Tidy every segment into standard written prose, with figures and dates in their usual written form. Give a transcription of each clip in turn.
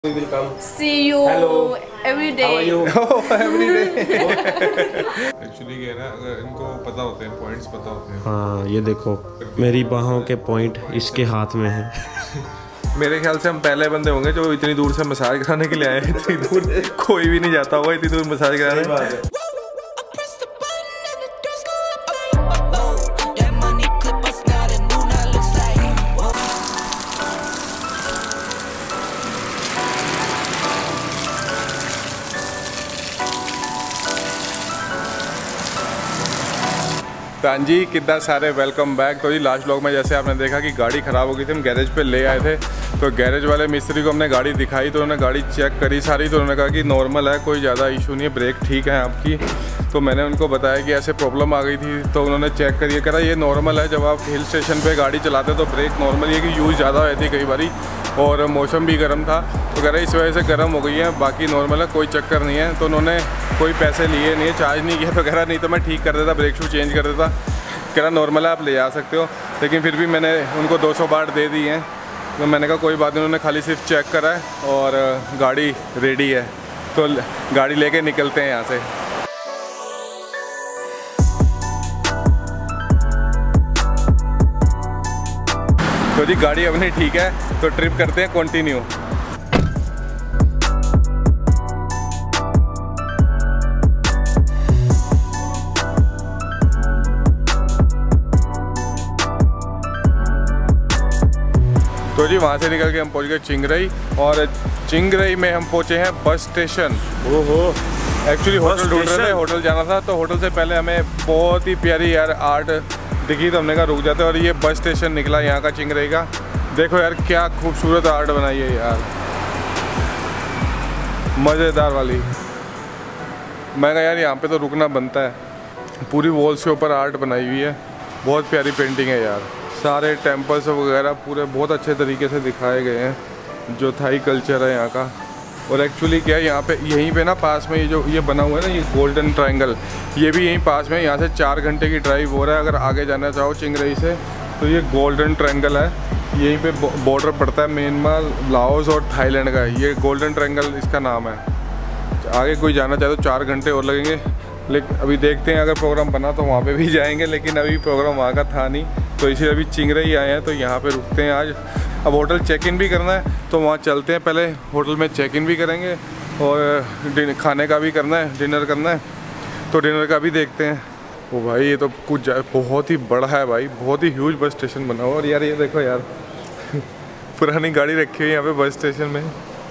We will come. See you. Hello. Every day. How are you? Oh, every day. Actually क्या है ना, अगर इनको पता होते हैं, पॉइंट्स पता होते हैं। हाँ ये देखो मेरी बाहों के पॉइंट इसके हाथ में है। मेरे ख्याल से हम पहले बंदे होंगे जो इतनी दूर से मसाज कराने के लिए आए हैं। इतनी दूर कोई भी नहीं जाता होगा इतनी दूर मसाज कराने। तान जी कितना सारे वेलकम बैक। तो जी लास्ट व्लॉग में जैसे आपने देखा कि गाड़ी ख़राब हो गई थी, हम गैरेज पे ले आए थे। तो गैरेज वाले मिस्त्री को हमने गाड़ी दिखाई तो उन्होंने गाड़ी चेक करी सारी, तो उन्होंने कहा कि नॉर्मल है, कोई ज़्यादा इशू नहीं है, ब्रेक ठीक है आपकी। तो मैंने उनको बताया कि ऐसे प्रॉब्लम आ गई थी, तो उन्होंने चेक करिए, करा ये नॉर्मल है। जब आप हिल स्टेशन पर गाड़ी चलाते तो ब्रेक नॉर्मल है कि यूज़ ज़्यादा हो जाती कई बारी, और मौसम भी गर्म था तो कह रहे इस वजह से गर्म हो गई है, बाकी नॉर्मल है, कोई चक्कर नहीं है। तो उन्होंने कोई पैसे लिए नहीं, चार्ज नहीं किया। तो कह रहा नहीं तो मैं ठीक कर देता, ब्रेक शू चेंज कर देता। कह रहा नॉर्मल है आप ले जा सकते हो, लेकिन फिर भी मैंने उनको 200 बार दे दी हैं। तो मैंने कहा कोई बात नहीं, उन्होंने खाली सिर्फ चेक करा है और गाड़ी रेडी है, तो गाड़ी लेके निकलते हैं यहाँ से। तो जी गाड़ी अपनी ठीक है, तो ट्रिप करते हैं कंटिन्यू। तो जी वहाँ से निकल के हम पहुँच गए चिंगरई, और चिंगरई में हम पहुँचे हैं बस स्टेशन। ओहो, एक्चुअली होटल ढूंढ रहे थे, होटल जाना था। तो होटल से पहले हमें बहुत ही प्यारी यार आर्ट दिखी, तो हमने कहा रुक जाते हैं, और ये बस स्टेशन निकला यहाँ का चिंगरई का। देखो यार क्या खूबसूरत आर्ट बनाई है यार, मज़ेदार वाली। मैं कहा यार यहाँ पे तो रुकना बनता है। पूरी वॉल्स के ऊपर आर्ट बनाई हुई है, बहुत प्यारी पेंटिंग है यार। सारे टेम्पल्स वगैरह पूरे बहुत अच्छे तरीके से दिखाए गए हैं, जो थाई कल्चर है यहाँ का। और एक्चुअली क्या है यहाँ पे, यहीं पे ना पास में ये बना हुआ है ना, ये गोल्डन ट्रायंगल, ये भी यहीं पास में, यहाँ से 4 घंटे की ड्राइव हो रहा है। अगर आगे जाना चाहो चिंगरई से तो ये गोल्डन ट्रायंगल है, यहीं पे बॉर्डर पड़ता है म्यांमार, लाओस और थाईलैंड का। ये गोल्डन ट्रायंगल इसका नाम है। आगे कोई जाना चाहे तो 4 घंटे और लगेंगे, लेकिन अभी देखते हैं अगर प्रोग्राम बना तो वहाँ पे भी जाएंगे, लेकिन अभी प्रोग्राम वहाँ का था नहीं, तो इसलिए अभी चिंगरई आए हैं, तो यहाँ पे रुकते हैं आज। अब होटल चेक इन भी करना है, तो वहाँ चलते हैं, पहले होटल में चेक इन भी करेंगे, और खाने का भी करना है, डिनर करना है, तो डिनर का भी देखते हैं। ओ भाई ये तो कुछ बहुत ही बड़ा है भाई, बहुत ही ह्यूज बस स्टेशन बना हुआ। और यार ये देखो यार पुरानी गाड़ी रखी हुई है यहाँ पे बस स्टेशन में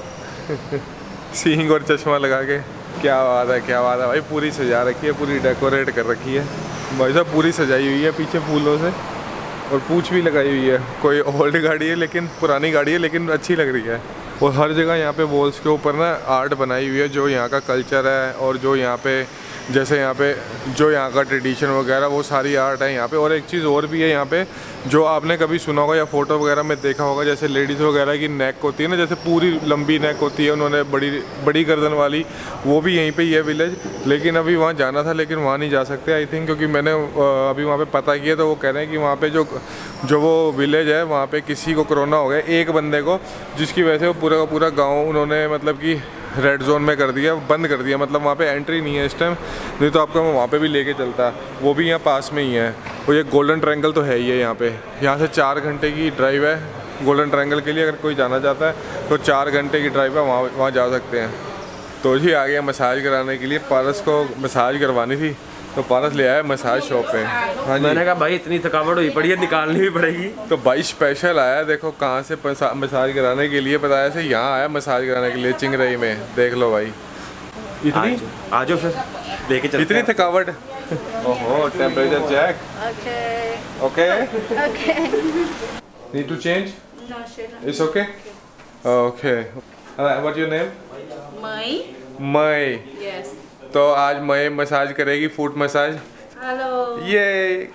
सींग और चश्मा लगा के। क्या बात है, क्या बात है भाई, पूरी सजा रखी है, पूरी डेकोरेट कर रखी है भाई साहब, पूरी सजाई हुई है पीछे फूलों से, और पूंछ भी लगाई हुई है। कोई ओल्ड गाड़ी है, लेकिन पुरानी गाड़ी है, लेकिन अच्छी लग रही है। और हर जगह यहाँ पे वॉल्स के ऊपर ना आर्ट बनाई हुई है, जो यहाँ का कल्चर है, और जो यहाँ पे जैसे यहाँ पे जो यहाँ का ट्रेडिशन वगैरह, वो सारी आर्ट है यहाँ पे। और एक चीज़ और भी है यहाँ पे, जो आपने कभी सुना होगा या फोटो वगैरह में देखा होगा, जैसे लेडीज़ वगैरह की नेक होती है ना, जैसे पूरी लंबी नेक होती है, उन्होंने बड़ी गर्दन वाली, वो भी यहीं पे ही है विलेज। लेकिन अभी वहाँ जाना था, लेकिन वहाँ नहीं जा सकते आई थिंक, क्योंकि मैंने अभी वहाँ पे पता किया, तो वो कह रहे हैं कि वहाँ पे जो वो विलेज है, वहाँ पे किसी को कोरोना हो गया, एक बंदे को, जिसकी वजह से वो पूरा का पूरा गाँव उन्होंने मतलब कि रेड जोन में कर दिया, बंद कर दिया। मतलब वहाँ पे एंट्री नहीं है इस टाइम, नहीं तो आपका वहाँ पे भी लेके चलता है, वो भी यहाँ पास में ही है। और ये गोल्डन ट्रायंगल तो है ही है यहाँ पे, यहाँ से 4 घंटे की ड्राइव है गोल्डन ट्रायंगल के लिए। अगर कोई जाना चाहता है तो 4 घंटे की ड्राइव है, वहाँ जा सकते हैं। तो जी आ गया मसाज कराने के लिए, पारस को मसाज करवानी थी, तो पारस ले आया मसाज शॉप पे। हाँ जी, मैंने कहा भाई इतनी थकावट हुई पड़ी है, निकालनी भी पड़ेगी। तो भाई स्पेशल आया, देखो कहाँ से मसाज कराने के लिए, बताया से यहाँ आया मसाज कराने के लिए चिंगरई में। देख लो भाई, इतनी आ जाओ फिर लेके चलते इतनी थकावट। ओहो, temperature check. Okay need to change? It's okay okay. What your name? May. Yes. तो आज मई मसाज करेगी, फुट मसाज। Hello. ये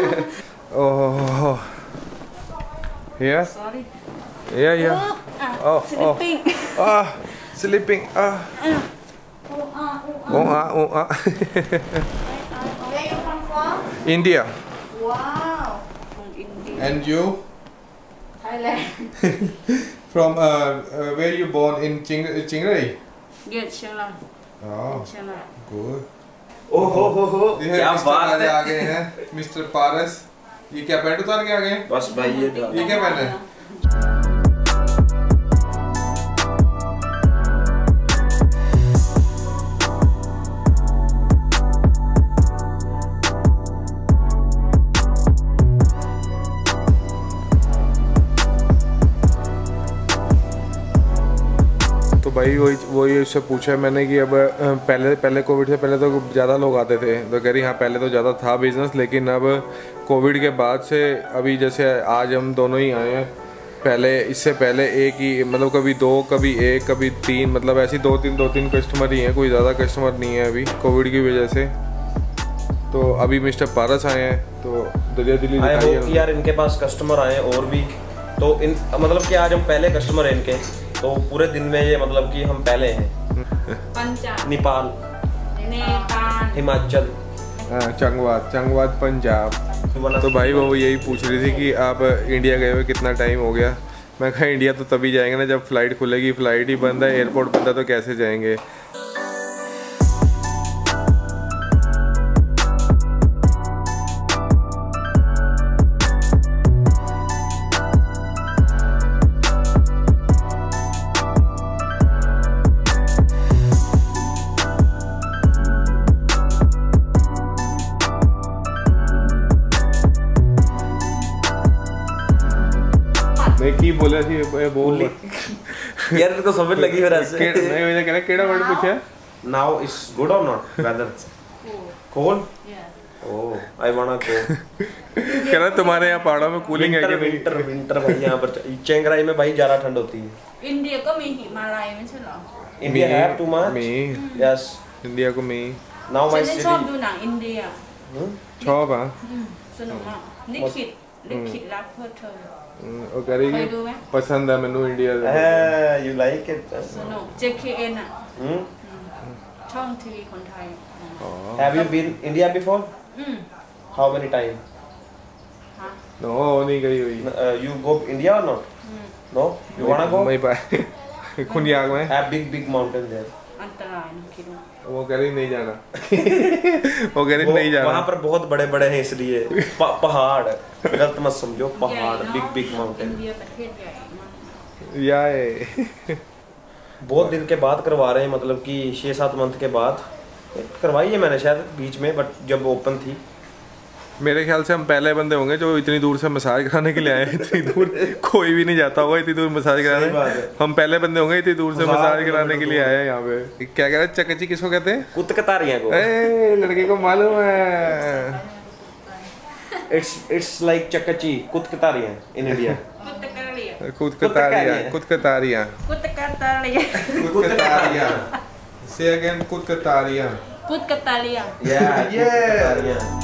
ओह या Sorry. या oh Sleeping. sleeping Where you come from? India. Wow. From India. And you? Thailand. From where you born in Chiang Rai? Yes, Chiang Rai. Oh, Chiang Rai. good. ओहो हो क्या बात है। आ गए हैं मिस्टर पारस। ये क्या पैंट उतार के आ गए? बस भाई ये क्या पहना है? तो भाई वही उससे पूछा मैंने कि अब पहले कोविड से पहले तो ज़्यादा लोग आते थे, तो कह रही हाँ पहले तो ज़्यादा था बिज़नेस, लेकिन अब कोविड के बाद से अभी जैसे आज हम दोनों ही आए हैं, पहले इससे पहले एक ही मतलब कभी दो कभी एक कभी तीन मतलब ऐसी दो तीन कस्टमर ही हैं, कोई ज़्यादा कस्टमर नहीं है अभी कोविड की वजह से। तो अभी मिस्टर पारस आए हैं तो दरिया दिल्ली दिखाई है यार इनके पास कस्टमर आए और भी, तो इन मतलब कि आज हम पहले कस्टमर हैं इनके, तो पूरे दिन में ये मतलब कि हम पहले हैं। पंजाब, नेपाल, हिमाचल, चंगवाद पंजाब। तो भाई वो यही पूछ रही थी कि आप इंडिया गए हुए कितना टाइम हो गया। मैं कहा इंडिया तो तभी जाएंगे ना जब फ्लाइट खुलेगी, फ्लाइट ही बंद है, एयरपोर्ट बंद है, तो कैसे जाएंगे। मैं की बोला थी बोल यार इनको समझ लगी फिर ऐसे। नहीं मुझे कह रहा केड़ा वर्ड पूछा? नाउ इज गुड और not weather cold? Oh I want to go. कह रहा तुम्हारे यहाँ पहाड़ों में कूलिंग है कि विंटर भाई यहाँ पर चिंग राई में भाई ज़्यादा ठंड होती है। इंडिया को मी हिमालय में चलो। India have too much? Yes India को मी नाउ माय ฉัน सिटी ชอบดูหนังอินเดียชอบอ่ะสนุกมากลิขิตรักเพื่อเธอ ਉਹ कह रही เคยดูไหม पसंद है मैनू India you like it สนุก JKN อ่ะช่องทีวีคนไทย Have you been India before? อืม How many time? ฮะ no नहीं गई हुई You go India or not? No? You wanna go? ไม่ไป คุณอยากไหม Have big mountain there. อันตรายนะคิดว่า वो कह रही नहीं जाना वो कह रही नहीं जाना वहाँ पर बहुत बड़े हैं इसलिए पहाड़ गलत मत समझो पहाड़ बिग माउंटेन อินเดียประเทศใหญ่มาก या बहुत दिन के बाद करवा रहे हैं मतलब कि 6-7 मंथ के बाद करवाई है मैंने शायद बीच में बट जब ओपन थी। मेरे ख्याल से हम पहले बंदे होंगे जो इतनी दूर से मसाज कराने के लिए आए हैं। इतनी दूर कोई भी नहीं जाता होगा इतनी दूर मसाज कराने। हम पहले बंदे होंगे इतनी दूर से मसाज कराने के लिए आए हैं यहाँ पे। क्या कह रहे हैं चकची किसको कहते हैं? कुतकतारियाँ को। लड़के को मालूम है। It's like चकची कुतकतारियाँ in India. कुतकतारियाँ Say again कुतकतारियाँ Yeah.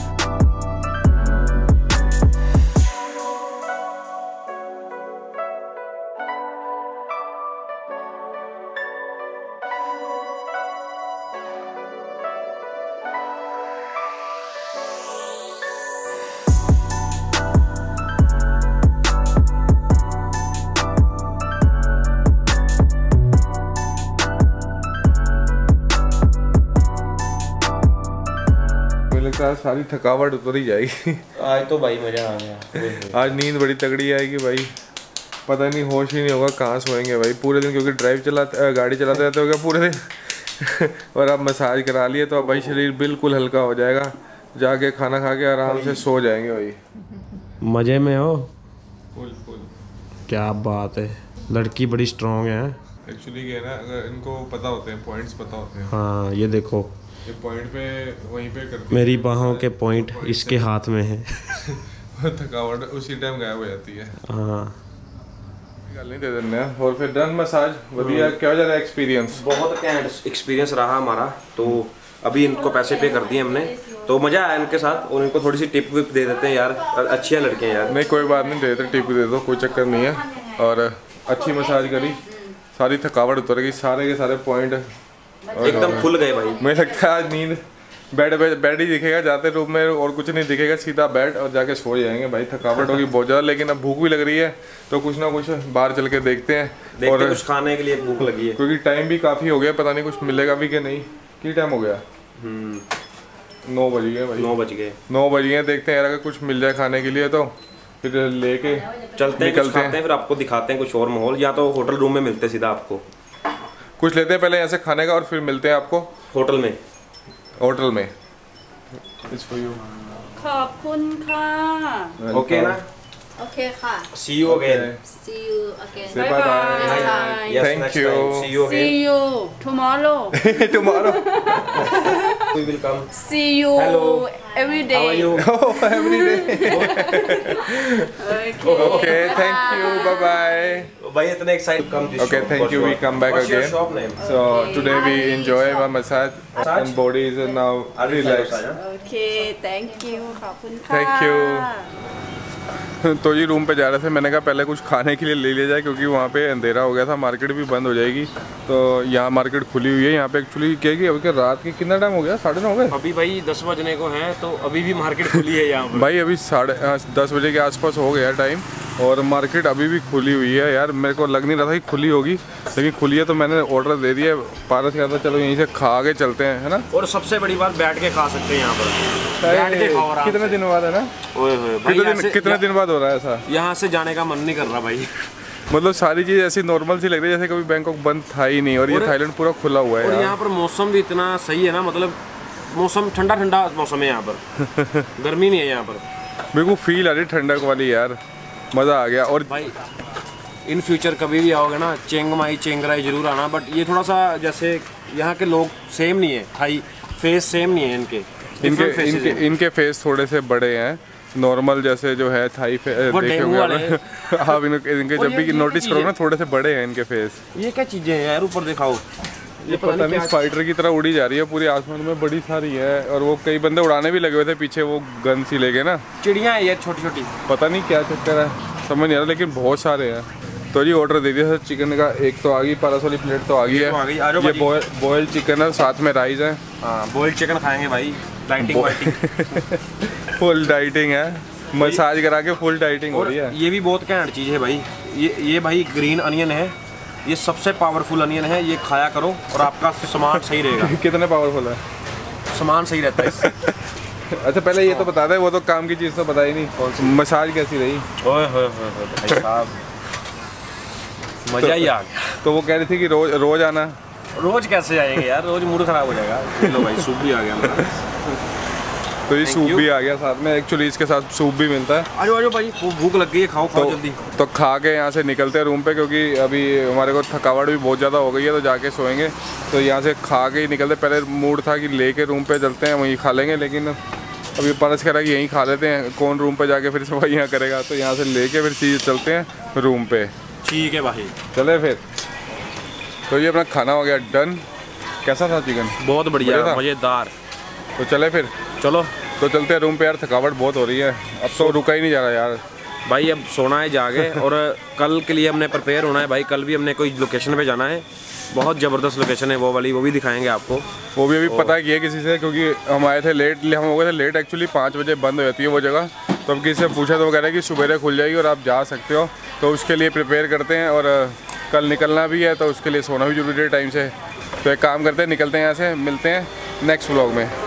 लगता है सारी थकावट उतर ही जाएगी। आज तो भाई मजा आ गया। आज नींद बड़ी तगड़ी आएगी भाई, पता नहीं होश ही नहीं होगा कहाँ सोएंगे भाई पूरे दिन, क्योंकि गाड़ी चलाते रहते हो गया पूरे दिन और अब मसाज करा लिए तो अब भाई शरीर बिल्कुल हल्का हो जाएगा, जाके खाना खा के आराम से सो जाएंगे भाई। मज़े में हो? फुल क्या बात है, लड़की बड़ी स्ट्रॉन्ग है। एक्चुअली क्या है ना, अगर इनको पता होते हैं पॉइंट्स पता होते हैं। हाँ ये देखो ये पॉइंट पे वहीं पे करती मेरी बाहों के पॉइंट इसके हाथ में है। थकावट उसी टाइम गायब हो जाती है। हाँ गल नहीं दे देने और फिर डन मसाज बढ़िया। क्या जा रहा है एक्सपीरियंस? बहुत कैंट एक्सपीरियंस रहा हमारा। तो अभी इनको पैसे पे कर दिए हमने, तो मज़ा आया इनके साथ और इनको थोड़ी सी टिप विप दे देते हैं यार, अच्छी है लड़कियाँ यार। नहीं कोई बात नहीं, दे देते टिप दे दो, कोई चक्कर नहीं है। और अच्छी मसाज करी, सारी थकावट उतर गई, सारे के सारे पॉइंट एकदम खुल गए भाई। मुझे लगता है आज नींद बेड ही दिखेगा जाते रूम में, और कुछ नहीं दिखेगा, सीधा बेड और जाके सो जाएंगे भाई। थकावट होगी बहुत ज़्यादा, लेकिन अब भूख भी लग रही है तो कुछ ना कुछ बाहर चल के देखते हैं। और कुछ खाने के लिए भूख लगी है, क्योंकि टाइम भी काफ़ी हो गया, पता नहीं कुछ मिलेगा भी कि नहीं। क्या टाइम हो गया? 9 बज गए भाई। 9 बज गए। देखते हैं यार अगर कुछ मिल जाए खाने के लिए तो फिर लेके चलते हैं, कुछ खाते हैं, फिर आपको दिखाते हैं कुछ और माहौल, या तो होटल रूम में मिलते सीधा आपको। कुछ लेते हैं पहले यहाँ से खाने का और फिर मिलते हैं आपको होटल में। ขอบคุณค่ะ ओके ना, โอเคค่ะ see you again। see you again Say bye bye. next time Yes, Thank next you. time. See you again। see you tomorrow Tomorrow. We will come। see you Hello। every How are day you? Oh, every day. Okay, thank you. Bye bye. भाई इतने excited come this Okay, thank you. We come back What's your again. shop name? So today we enjoy our massage and body is now relaxed. okay thank you ขอบคุณค่ะ Thank you. तो जी room पे जा रहे थे, मैंने कहा पहले कुछ खाने के लिए ले लिया जाए क्योंकि वहाँ पे अंधेरा हो गया था, मार्केट भी बंद हो जाएगी। तो यहाँ मार्केट खुली हुई है, यहाँ पे एक्चुअली क्या है कि अभी रात के कितना टाइम हो गया? 9:30 हो गए अभी भाई 10 बजने को है, तो अभी भी मार्केट खुली है यहाँ पर। भाई अभी 10:30 बजे के आसपास हो गया टाइम और मार्केट अभी भी खुली हुई है। यार मेरे को लग नहीं रहा था कि खुली होगी, लेकिन खुली है तो मैंने ऑर्डर दे दिया। पारस कहा था चलो यहीं से खा के चलते हैं, है ना। और सबसे बड़ी बात बैठ के खा सकते हैं यहाँ पर, बैठ के खाओ आराम से। कितने दिन बाद है ना? ओए होए भाई, कितने दिन बाद हो रहा है ऐसा? यहाँ से जाने का मन नहीं कर रहा भाई। मतलब सारी चीज़ ऐसी नॉर्मल सी लग रही है जैसे कभी बैंकॉक बंद था ही नहीं, और ये थाईलैंड पूरा खुला हुआ है। और यहाँ पर मौसम भी इतना सही है ना, मतलब मौसम ठंडा ठंडा मौसम है यहाँ पर। गर्मी नहीं है यहाँ पर, मेरे को फील आ रही ठंडक वाली यार, मज़ा आ गया। और भाई इन फ्यूचर कभी भी आओगे ना चिंग माई चिंग राई जरूर आना, बट ये थोड़ा सा जैसे यहाँ के लोग सेम नहीं है, थाई फेस सेम नहीं है इनके फेस थोड़े से बड़े हैं, नॉर्मल जैसे जो है थाई देखे होंगे आप इनके जब भी नोटिस करोगे ना थोड़े से बड़े हैं इनके फेस। ये क्या चीजें हैं यार, ऊपर दिखाओ, ये पता नहीं स्पाइडर की तरह उड़ी जा रही है पूरी आसमान में, बड़ी सारी है। और वो कई बंदे उड़ाने भी लगे हुए थे पीछे, वो गन सी लेके ना। चिड़िया है ये छोटी छोटी, पता नहीं क्या चक्कर है, समझ नहीं आ रहा, लेकिन बहुत सारे हैं। तो जी ऑर्डर दे दिया सर चिकन का, एक तो आ गई, पारस वाली प्लेट तो आ गई है। ये बॉयल चिकन है, साथ में राइस है। हाँ बॉयल चिकन खाएंगे भाई, डाइटिंग वाइटिंग फुल डाइटिंग है, मसाज करा के फुल डाइटिंग हो रही है। ये भी बहुत घैंट चीज़ है भाई, ये भाई ग्रीन अनियन है, ये सबसे पावरफुल अनियन है, ये खाया करो और आपका सामान सही रहेगा। कितने पावरफुल है? सामान सही रहता है इससे। अच्छा पहले ये तो बता दे, वो तो काम की चीज़ तो बता ही नहीं, मसाज कैसी रही? ओए होए होए भाई साहब, मजा ही आ गया। तो वो कह रही थी कि रोज आना। रोज कैसे आएंगे यार, रोज मूड खराब हो जाएगा। लो भाई सूप भी आ गया हमारा। तो ये सूप भी आ गया साथ में, एक्चुअली इसके साथ सूप भी मिलता है। आ जाओ भाई, भूख लग गई है, खाओ खाओ जल्दी। तो खा के यहाँ से निकलते हैं रूम पे, क्योंकि अभी हमारे को थकावट भी बहुत ज़्यादा हो गई है, तो जाके सोएंगे। तो यहाँ से खा के ही निकलते। पहले मूड था कि लेके रूम पे चलते हैं वहीं खा लेंगे, लेकिन अभी परस कह रहा कि यहीं खा लेते हैं, कौन रूम पे जाके फिर सफाइयाँ करेगा। तो यहाँ से लेके फिर चीज़ चलते हैं रूम पे। ठीक है भाई, चले फिर। तो ये अपना खाना हो गया डन। कैसा था चिकन? बहुत बढ़िया, मज़ेदार। तो चले फिर, चलो तो चलते हैं रूम पे यार, थकावट बहुत हो रही है, अब तो रुका ही नहीं जा रहा यार भाई। अब सोना है जाके, और कल के लिए हमने प्रिपेयर होना है भाई। कल भी हमने कोई लोकेशन पे जाना है, बहुत ज़बरदस्त लोकेशन है वो वाली, वो भी दिखाएंगे आपको। वो भी अभी पता किया किसी से, क्योंकि हम आए थे लेट, हम हो गए थे लेट एक्चुअली। 5 बजे बंद हो जाती है वो जगह। तो अब किसी से पूछा तो वो कह रहे हैं कि सुबह खुल जाएगी और आप जा सकते हो। तो उसके लिए प्रिपेयर करते हैं, और कल निकलना भी है, तो उसके लिए सोना भी जरूरी है टाइम से। तो एक काम करते हैं, निकलते हैं यहाँ से, मिलते हैं नेक्स्ट व्लॉग में।